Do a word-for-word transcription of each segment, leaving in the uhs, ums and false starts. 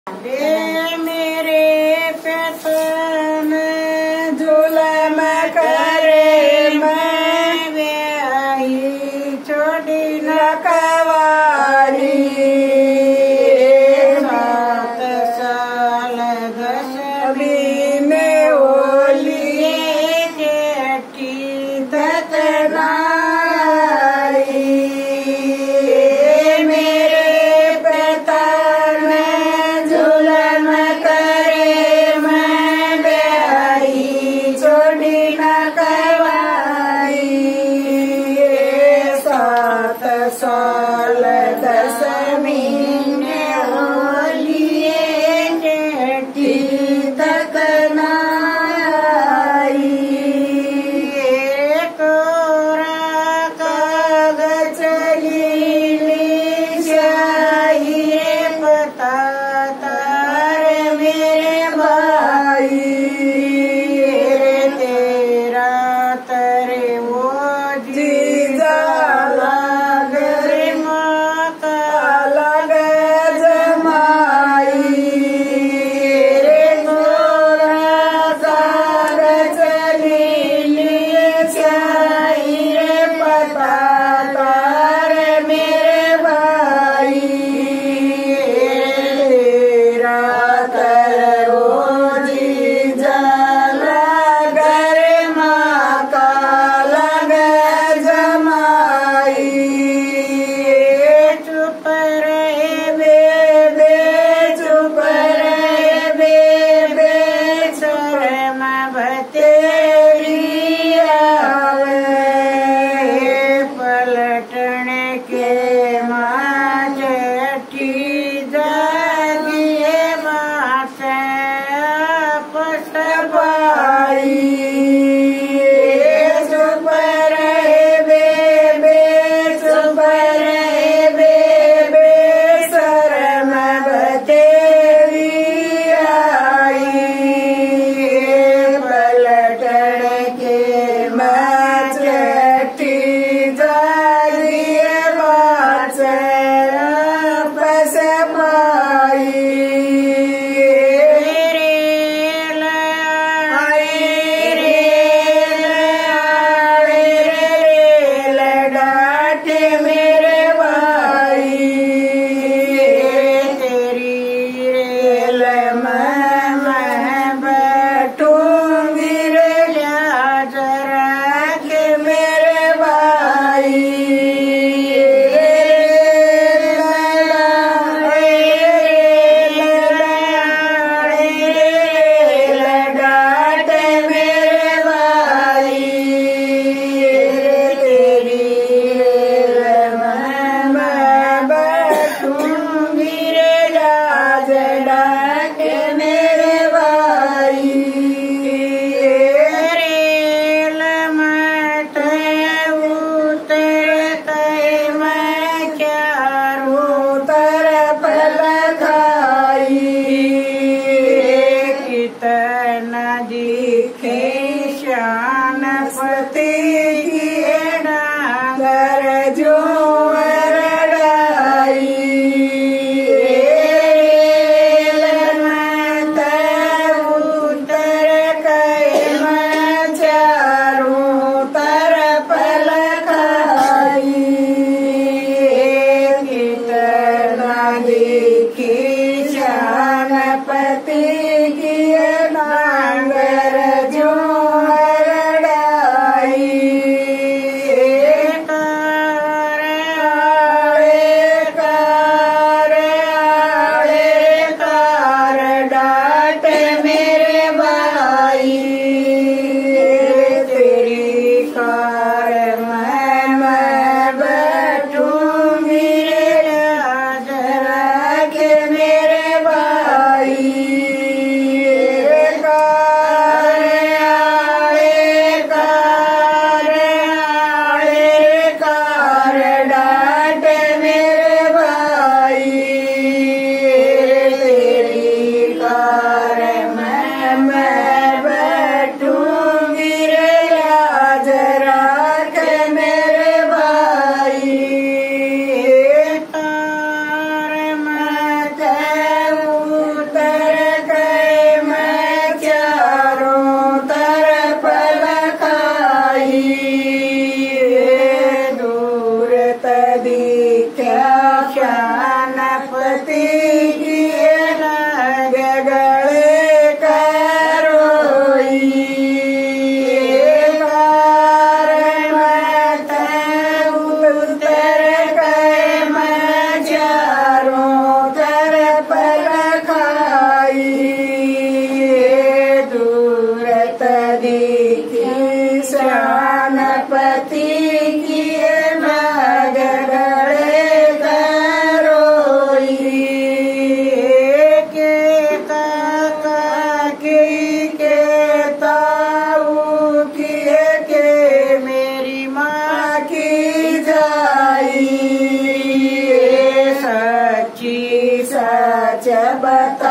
मेरे पेतन जुलम करे मैं ब्याही छोड़ी न कवाड़ी सात साल दस में ओलिए के अटी ततनाई मेरे पेतन जुलम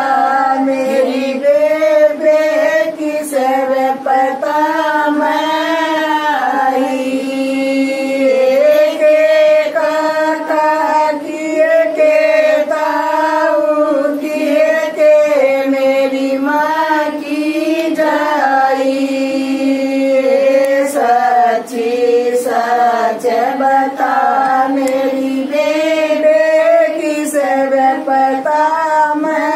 मेरी बेबे की सब पता मैं काका किए के ताऊ किए के मेरी माँ की जाई सच्ची सच बता मेरी बेबे की सब पता मैं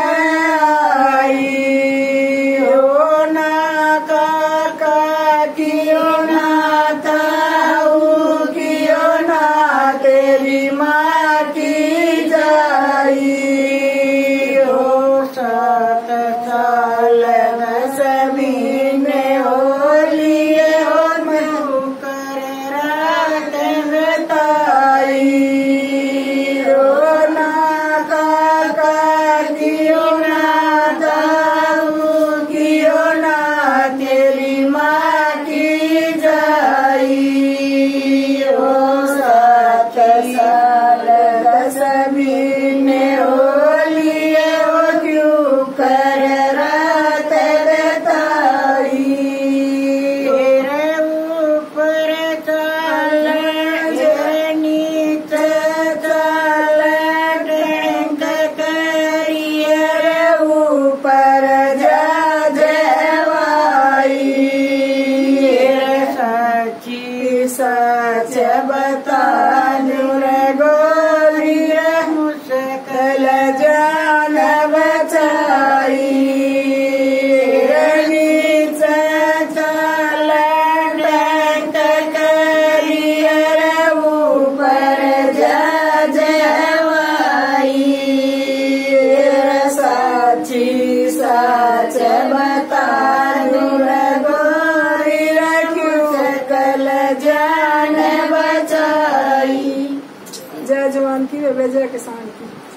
आई हो ना काका कियो ना ताऊ कियो ना तेरी माँ की जाई हो सात साल दस महीने हो लिए हो मैं कर रात बताई हो ना काका कियो ना ताऊ कियो ना तेरी माँ की जाई हो सात साल दस महीने हो लिए हो क्यों कर रात बताई तेरे ऊपर चाल तेरे नीचे चाल ड्रिंक करिए ऊपर जा जवाई सच्ची सच बता नूर गोरी मुश्किल जान बचाई नीचे चाल ड्रिंक करिए ऊपर जा जवाई साची सच बता नूर गोरी मुश्किल जान बचाई। जय जवान की जय किसान की।